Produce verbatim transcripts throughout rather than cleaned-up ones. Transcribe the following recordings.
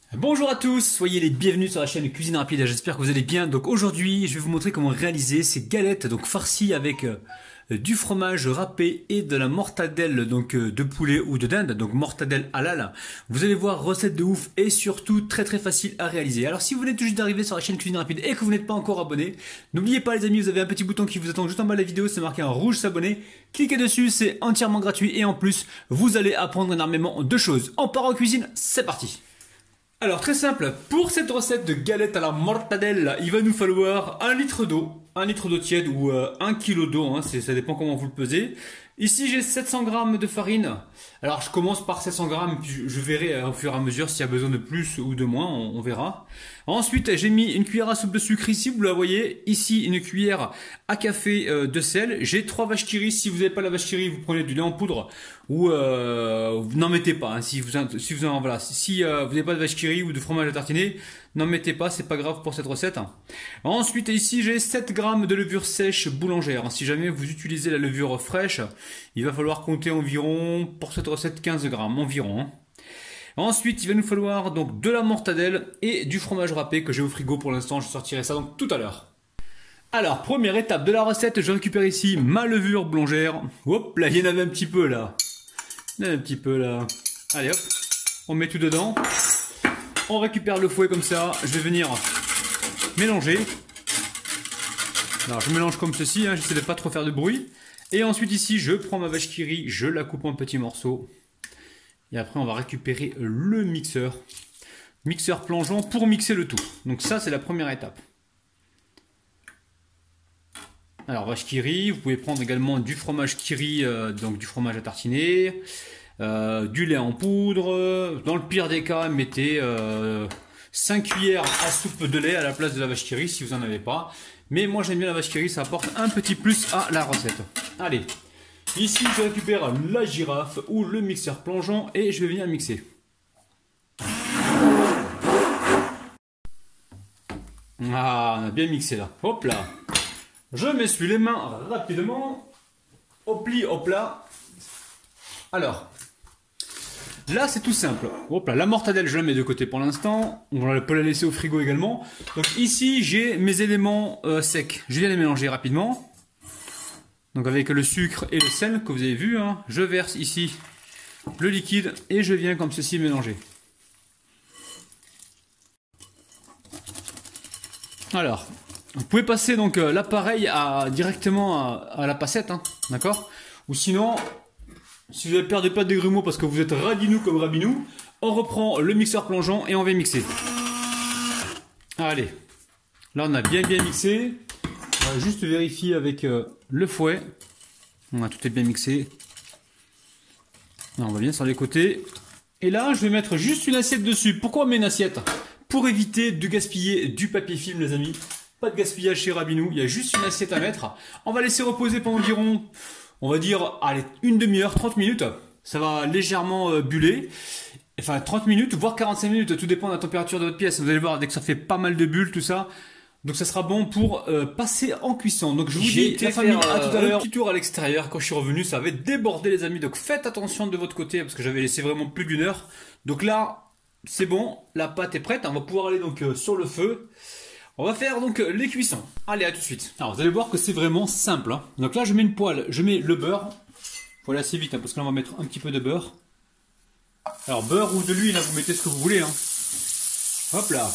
Bonjour à tous, soyez les bienvenus sur la chaîne Cuisine Rapide, j'espère que vous allez bien. Donc aujourd'hui, je vais vous montrer comment réaliser ces galettes donc farcies avec euh, du fromage râpé et de la mortadelle donc euh, de poulet ou de dinde, donc mortadelle halal. Vous allez voir, recette de ouf et surtout très très facile à réaliser. Alors si vous venez tout juste d'arriver sur la chaîne Cuisine Rapide et que vous n'êtes pas encore abonné, n'oubliez pas les amis, vous avez un petit bouton qui vous attend juste en bas de la vidéo, c'est marqué en rouge s'abonner. Cliquez dessus, c'est entièrement gratuit et en plus, vous allez apprendre énormément de choses. On part en cuisine, c'est parti. Alors très simple, pour cette recette de galette à la mortadelle, il va nous falloir un litre d'eau, un litre d'eau tiède ou euh, un kilo d'eau, hein, ça dépend comment vous le pesez. Ici j'ai sept cents grammes de farine, alors je commence par sept cents grammes, puis je, je verrai euh, au fur et à mesure s'il y a besoin de plus ou de moins, on, on verra. Ensuite j'ai mis une cuillère à soupe de sucre ici, vous la voyez, ici une cuillère à café euh, de sel, j'ai trois vaches qui rient, si vous n'avez pas la vache qui rit, vous prenez du lait en poudre, ou euh, n'en mettez pas, hein, si vous, si vous en, voilà, si euh, vous n'avez pas de vache qui rit ou de fromage à tartiner, n'en mettez pas, c'est pas grave pour cette recette. Ensuite ici j'ai sept grammes de levure sèche boulangère, si jamais vous utilisez la levure fraîche, il va falloir compter environ, pour cette recette, quinze grammes environ. Hein. Ensuite, il va nous falloir donc de la mortadelle et du fromage râpé que j'ai au frigo pour l'instant. Je sortirai ça donc tout à l'heure. Alors, première étape de la recette, je récupère ici ma levure boulangère. Hop, là, il y en avait un petit peu là. Il y en a un petit peu là. Allez hop, on met tout dedans. On récupère le fouet comme ça. Je vais venir mélanger. Alors, je mélange comme ceci, hein, j'essaie de pas trop faire de bruit. Et ensuite ici, je prends ma vache qui rit, je la coupe en petits morceaux. Et après, on va récupérer le mixeur. Mixeur plongeant pour mixer le tout. Donc ça, c'est la première étape. Alors, vache qui rit, vous pouvez prendre également du fromage qui rit, euh, donc du fromage à tartiner, euh, du lait en poudre. Dans le pire des cas, mettez euh, cinq cuillères à soupe de lait à la place de la vache qui rit si vous n'en avez pas. Mais moi, j'aime bien la vache qui rit, ça apporte un petit plus à la recette. Allez. Ici, je récupère la girafe ou le mixeur plongeant et je vais venir mixer. Ah, on a bien mixé là. Hop là. Je m'essuie les mains rapidement. Hop li, hop là. Alors, là c'est tout simple. Hop là, la mortadelle, je la mets de côté pour l'instant. On peut la laisser au frigo également. Donc ici, j'ai mes éléments euh, secs. Je viens les mélanger rapidement. Donc avec le sucre et le sel que vous avez vu, hein, je verse ici le liquide et je viens comme ceci mélanger. Alors, vous pouvez passer donc euh, l'appareil à, directement à, à la passette, hein, d'accord? Ou sinon, si vous avez peur de pas de grumeaux parce que vous êtes radinou comme rabinou, on reprend le mixeur plongeant et on va mixer. Allez, là on a bien bien mixé. On va juste vérifier avec euh, le fouet. On a tout est bien mixé. Là, on va bien sur les côtés. Et là, je vais mettre juste une assiette dessus. Pourquoi on met une assiette? Pour éviter de gaspiller du papier film, les amis. Pas de gaspillage chez Rabinou. Il y a juste une assiette à mettre. On va laisser reposer pendant environ, on va dire, allez, une demi-heure, trente minutes. Ça va légèrement euh, buller. Enfin, trente minutes, voire quarante-cinq minutes. Tout dépend de la température de votre pièce. Vous allez voir, dès que ça fait pas mal de bulles, tout ça. Donc ça sera bon pour euh, passer en cuisson. Donc je vous dis, la famille, faire, à tout à l'heure. Un petit tour à l'extérieur. Quand je suis revenu, ça avait débordé les amis. Donc faites attention de votre côté parce que j'avais laissé vraiment plus d'une heure. Donc là, c'est bon. La pâte est prête. On va pouvoir aller donc euh, sur le feu. On va faire donc euh, les cuissons. Allez, à tout de suite. Alors vous allez voir que c'est vraiment simple. Hein. Donc là, je mets une poêle. Je mets le beurre. Faut aller assez vite hein, parce que là, on va mettre un petit peu de beurre. Alors beurre ou de l'huile, là, vous mettez ce que vous voulez. Hein. Hop là.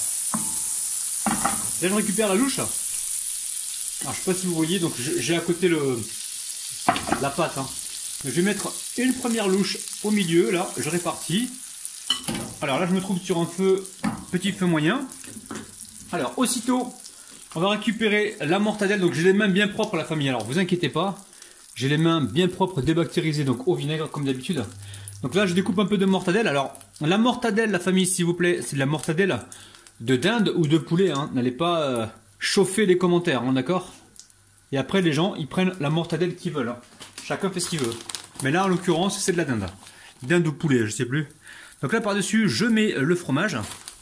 Là, je récupère la louche. Alors, je ne sais pas si vous voyez, donc j'ai à côté le, la pâte. Hein. Je vais mettre une première louche au milieu, là, je répartis. Alors là, je me trouve sur un feu, petit feu moyen. Alors, aussitôt, on va récupérer la mortadelle. Donc, j'ai les mains bien propres, la famille. Alors, vous inquiétez pas, j'ai les mains bien propres, débactérisées, donc au vinaigre, comme d'habitude. Donc là, je découpe un peu de mortadelle. Alors, la mortadelle, la famille, s'il vous plaît, c'est de la mortadelle de dinde ou de poulet, hein. N'allez pas euh, chauffer les commentaires, hein, d'accord? Et après les gens ils prennent la mortadelle qu'ils veulent, hein. Chacun fait ce qu'il veut. Mais là en l'occurrence c'est de la dinde. Dinde ou poulet, je sais plus. Donc là par dessus je mets le fromage.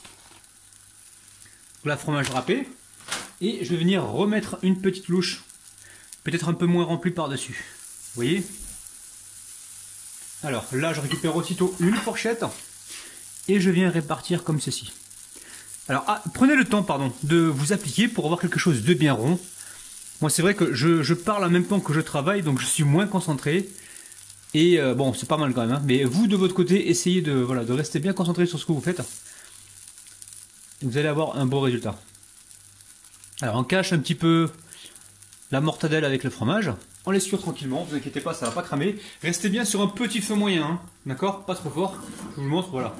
La fromage râpé. Et je vais venir remettre une petite louche. Peut-être un peu moins remplie par dessus. Vous voyez? Alors là je récupère aussitôt une fourchette. et je viens répartir comme ceci. Alors, ah, prenez le temps, pardon, de vous appliquer pour avoir quelque chose de bien rond. Moi, c'est vrai que je, je parle en même temps que je travaille, donc je suis moins concentré. Et euh, bon, c'est pas mal quand même, hein, mais vous, de votre côté, essayez de, voilà, de rester bien concentré sur ce que vous faites. Vous allez avoir un beau résultat. Alors, on cache un petit peu la mortadelle avec le fromage. On l'essuie tranquillement, vous inquiétez pas, ça va pas cramer. Restez bien sur un petit feu moyen, hein, d'accord? Pas trop fort. Je vous le montre, voilà.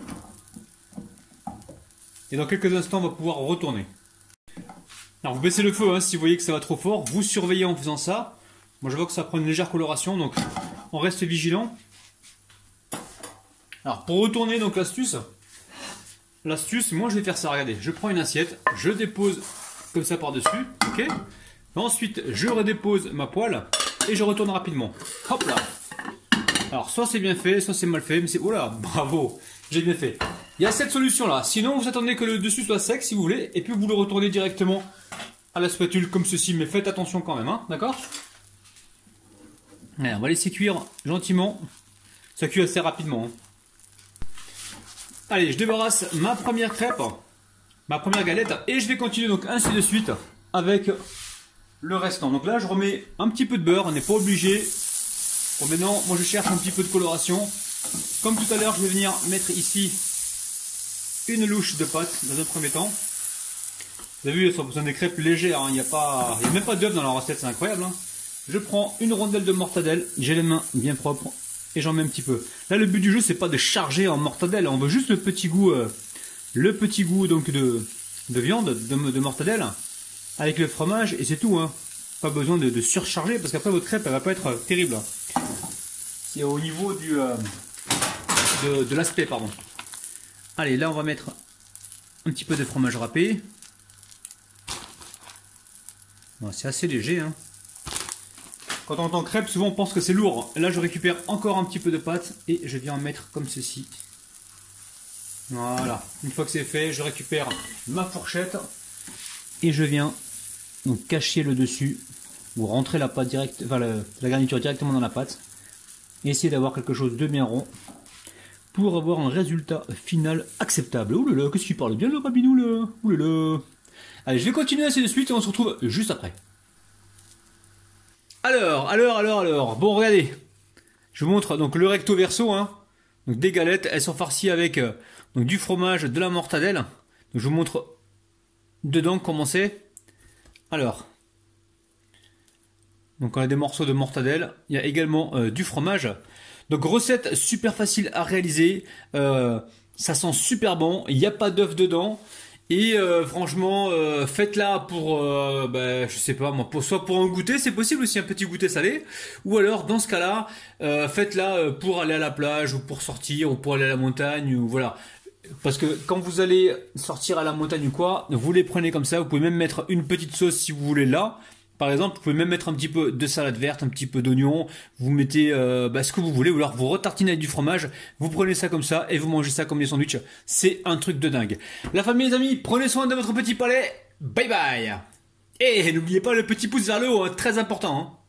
Et dans quelques instants, on va pouvoir retourner. Alors vous baissez le feu hein, si vous voyez que ça va trop fort. Vous surveillez en faisant ça. Moi je vois que ça prend une légère coloration, donc on reste vigilant. Alors pour retourner donc l'astuce, l'astuce, moi je vais faire ça, regardez. Je prends une assiette, je dépose comme ça par-dessus, ok. Ensuite je redépose ma poêle et je retourne rapidement. Hop là. Alors soit c'est bien fait, soit c'est mal fait, mais c'est... Oh là, bravo, j'ai bien fait. Il y a cette solution là, sinon vous attendez que le dessus soit sec si vous voulez, et puis vous le retournez directement à la spatule comme ceci, mais faites attention quand même, hein, d'accord? On va laisser cuire gentiment, ça cuit assez rapidement. Hein. Allez, je débarrasse ma première crêpe, ma première galette, et je vais continuer donc ainsi de suite avec le restant. Donc là je remets un petit peu de beurre, on n'est pas obligé. Bon maintenant, moi je cherche un petit peu de coloration. Comme tout à l'heure, je vais venir mettre ici une louche de pâte dans un premier temps. Vous avez vu, ce sont des crêpes légères, hein. Il n'y a pas, il n'y a même pas d'œuf dans la recette, c'est incroyable. Hein. Je prends une rondelle de mortadelle, j'ai les mains bien propres et j'en mets un petit peu. Là, le but du jeu, c'est pas de charger en mortadelle, on veut juste le petit goût, euh, le petit goût donc de, de viande, de, de mortadelle, avec le fromage et c'est tout. Hein. Pas besoin de, de surcharger parce qu'après votre crêpe, elle va pas être euh, terrible. C'est au niveau du, euh, de, de l'aspect, pardon. Allez, là, on va mettre un petit peu de fromage râpé. Bon, c'est assez léger. Hein. Quand on entend crêpe, souvent on pense que c'est lourd. Là, je récupère encore un petit peu de pâte et je viens en mettre comme ceci. Voilà. Une fois que c'est fait, je récupère ma fourchette et je viens donc cacher le dessus ou rentrer la pâte direct, enfin la, la garniture directement dans la pâte et essayer d'avoir quelque chose de bien rond pour avoir un résultat final acceptable. Ouh là là, qu'est-ce qu'il parle bien le rabinou là. Ouh là là. Allez, je vais continuer ainsi de suite et on se retrouve juste après. Alors, alors, alors, alors. Bon, regardez. Je vous montre donc le recto verso. Hein. Donc des galettes, elles sont farcies avec euh, donc, du fromage, de la mortadelle. Donc, je vous montre dedans comment c'est. Alors. Donc on a des morceaux de mortadelle. Il y a également euh, du fromage. Donc recette super facile à réaliser. Euh, ça sent super bon. Il n'y a pas d'œuf dedans. Et euh, franchement, euh, faites-la pour, euh, bah, je sais pas moi, pour, soit pour un goûter, c'est possible aussi un petit goûter salé, ou alors dans ce cas-là, euh, faites-la pour aller à la plage, ou pour sortir, ou pour aller à la montagne, ou voilà. Parce que quand vous allez sortir à la montagne ou quoi, vous les prenez comme ça, vous pouvez même mettre une petite sauce si vous voulez là. Par exemple, vous pouvez même mettre un petit peu de salade verte, un petit peu d'oignon, vous mettez euh, bah, ce que vous voulez, ou alors vous retartinez avec du fromage, vous prenez ça comme ça et vous mangez ça comme des sandwichs. C'est un truc de dingue. La famille, les amis, prenez soin de votre petit palais. Bye bye. Et n'oubliez pas le petit pouce vers le haut, hein, très important. Hein.